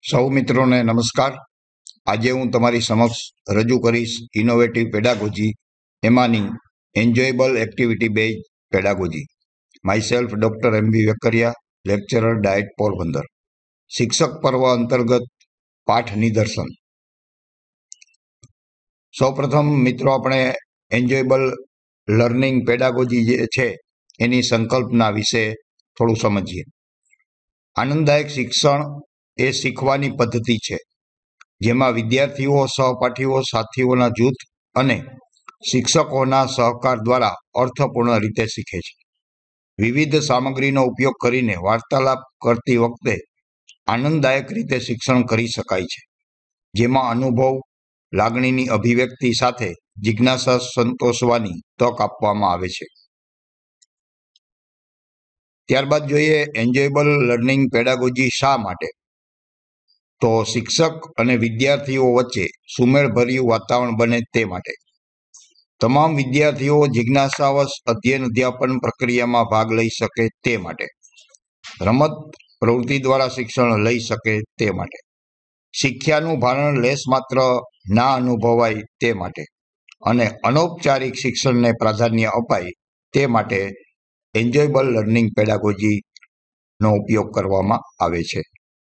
સૌ મિત્રોને નમસ્કાર। આજે હું તમારી સમક્ષ રજૂ કરીશ ઇનોવેટિવ પેડાગોજી, એમાંની enjoyable activity base pedagogy. Myself doctor M B. Vekaria, lecturer, DIET, Porbandar. શિક્ષક પર્વ અંતર્ગત પાઠ નિદર્શન। સૌપ્રથમ મિત્રો આપણે એન્જોયેબલ લર્નિંગ પેડાગોજી જે છે એની સંકલ્પના વિશે થોડું સમજીએ। આનંદદાયક શિક્ષણ એ શીખવાની પદ્ધતિ છે જેમાં વિદ્યાર્થીઓ, સહપાઠીઓ, સાથીઓના જૂથ અને શિક્ષકોના સહકાર દ્વારા અર્થપૂર્ણ રીતે શીખે છે। વિવિધ સામગ્રીનો ઉપયોગ કરીને વાર્તાલાપ કરતી વખતે આનંદદાયક રીતે શિક્ષણ કરી શકાય છે, જેમાં અનુભવ, લાગણીની અભિવ્યક્તિ સાથે જિજ્ઞાસા સંતોષવાની તક આપવામાં આવે છે। ત્યારબાદ જોઈએ એન્જોયેબલ લર્નિંગ પેડાગોજી શા માટે? તો શિક્ષક અને વિદ્યાર્થીઓ વચ્ચે સુમેળભર્યું વાતાવરણ બને તે માટે। તમામ વિદ્યાર્થીઓ જિજ્ઞાસાવશ અધ્યયન અધ્યાપન પ્રક્રિયામાં ભાગ લઈ શકે તે માટે। રમત પ્રવૃત્તિ દ્વારા શિક્ષણ લઈ શકે તે માટે। શિક્ષાનું ભારણ લેશ માત્ર ના અનુભવાય તે માટે અને અનૌપચારિક શિક્ષણને પ્રાધાન્ય અપાય તે માટે એન્જોયેબલ લર્નિંગ પેડાગોજીનો ઉપયોગ કરવામાં આવે છે।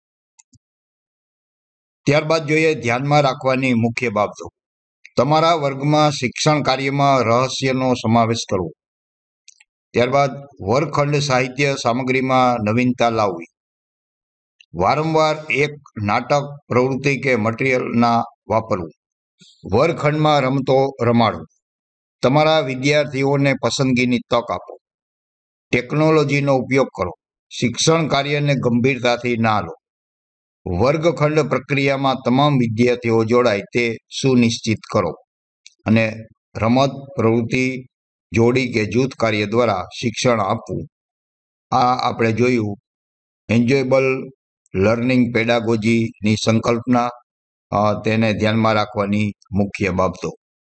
ત્યારબાદ જોઈએ ધ્યાનમાં રાખવાની મુખ્ય બાબતો। તમારા વર્ગમાં શિક્ષણ કાર્યમાં રહસ્યનો સમાવેશ કરવો। ત્યારબાદ વર્ગખંડ સાહિત્ય સામગ્રીમાં નવીનતા લાવવી। વારંવાર એક નાટક, પ્રવૃત્તિ કે મટીરિયલના વાપરવું। વર્ગખંડમાં રમતો રમાડો। તમારા વિદ્યાર્થીઓને પસંદગીની તક આપો। ટેકનોલોજીનો ઉપયોગ કરો। શિક્ષણ કાર્યને ગંભીરતાથી ના લો। વર્ગખંડ પ્રક્રિયામાં તમામ વિદ્યાર્થીઓ જોડાય તે સુનિશ્ચિત કરો અને રમત, પ્રવૃત્તિ, જોડી કે જૂથ કાર્ય દ્વારા શિક્ષણ આપવું। આ આપણે જોયું એન્જોયેબલ લર્નિંગ પેડાગોજીની સંકલ્પના, તેને ધ્યાનમાં રાખવાની મુખ્ય બાબતો।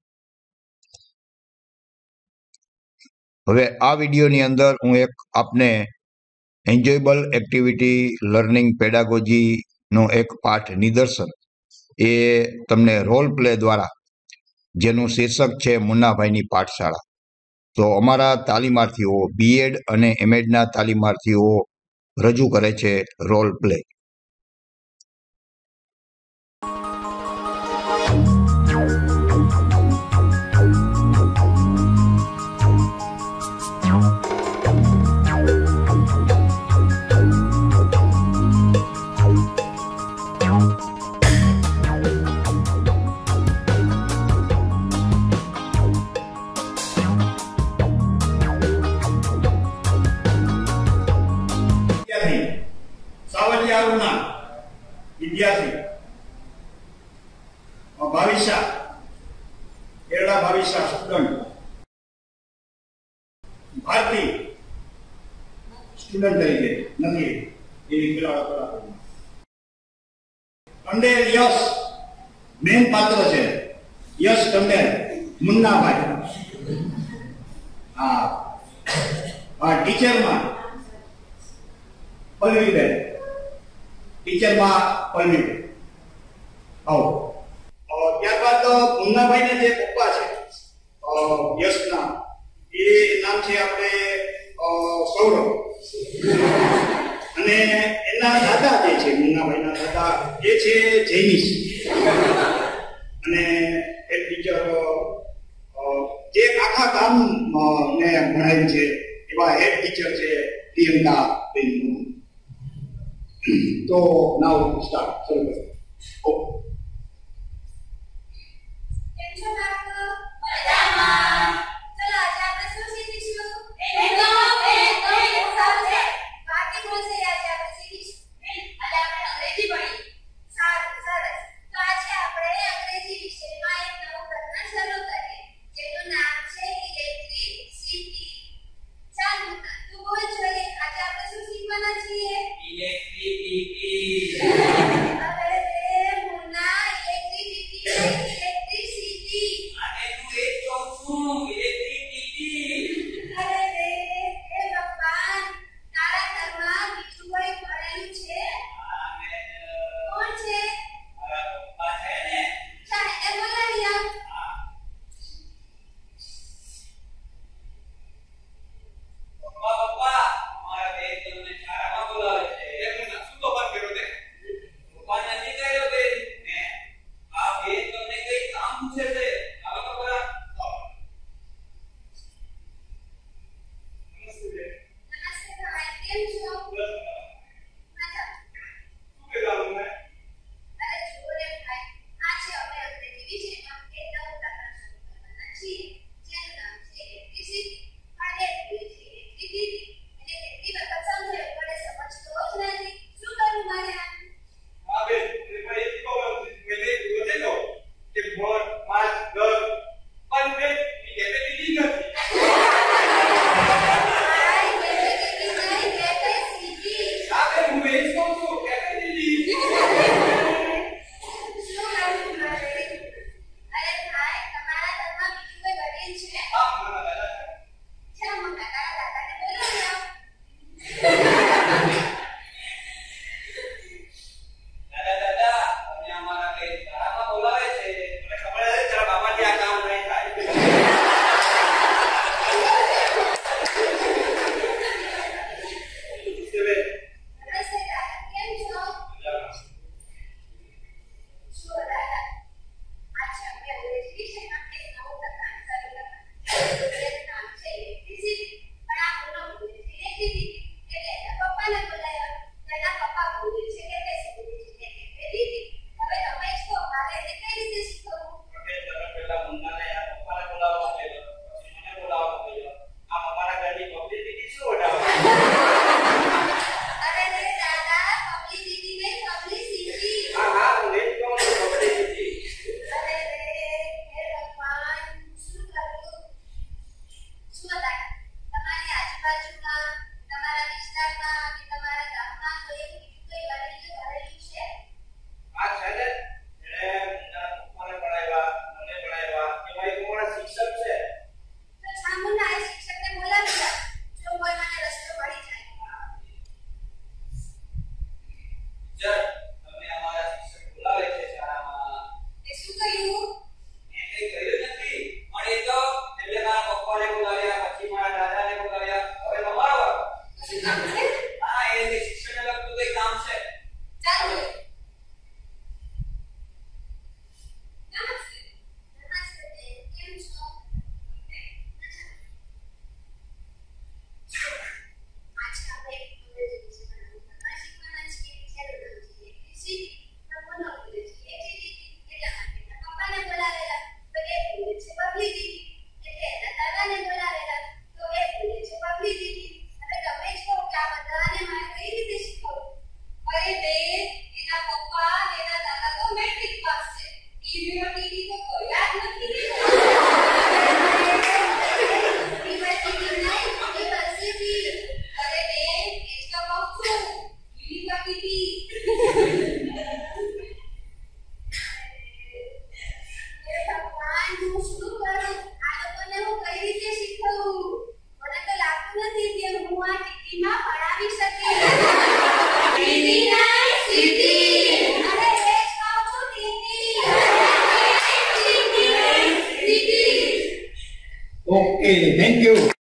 હવે આ વિડીયોની અંદર હું આપને એન્જોયેબલ એક્ટિવિટી લર્નિંગ પેડાગોજીનો એક પાઠ નિદર્શન એ તમને રોલ પ્લે દ્વારા, જેનું શીર્ષક છે મુન્નાભાઈની પાઠશાળા। તો અમારા તાલીમાર્થીઓ, બીએડ અને એમએડના તાલીમાર્થીઓ રજૂ કરે છે રોલ પ્લે। વિદ્યાર્થી ભવિષ્ય એરડા ભવિષ્ય સ્ટુડન્ટ ભારતી સ્ટુડન્ટ તરીકે નથી એવી પેલા ટંડેલ યશ મેન પાત્ર છે। યશ ટંડેલ, મુન્નાભાઈ। આ ટીચરમાં પલ્લવીબેન, ટીચરમાં પલ્લવી। આવો। ત્યારબાદ મુન્નાભાઈના જે પપ્પા છે યશના, એ નામ છે આપણે સૌરભ, અને એના દાદા જે છે મુન્નાભાઈના દાદા એ છે જૈનિશ, અને એક ટીચર જે આખા ગામ ને ભણાવ્યું છે એવા હેડ ટીચર છે પ્રિયંકા બેન। તો નાઉ સ્ટાર્ટ શરૂ કરો। કેમ છો બાળકો? મજામાં। ચલો આજે આપણે શું શીખીશું? સારું છે। બાકી બોલશે આજે આપણે શીખીશું। આજે આપણે અંગ્રેજી ભણીએ। સારું, સરસ। તો આજે આપણે અંગ્રેજી વિષયમાં એક નવું પ્રકરણ શરૂ કરીએ, જેનું નામ છે ઇલેક્ટ્રિસિટી। ચાલ તું બોલ જોઈએ, આજે આપણે શું શીખવાના છીએ? અરે મુન્ના, ઇલેક્ટ્રિસિટી અને તું એ કહું છું ઇલેક્ટ્રિસિટી। અરે રે હે ભગવાન, તારા ઘરમાં બીજું કોઈ ભણેલું છે? હા મેં। કોણ ઓકે, થેન્ક યુ.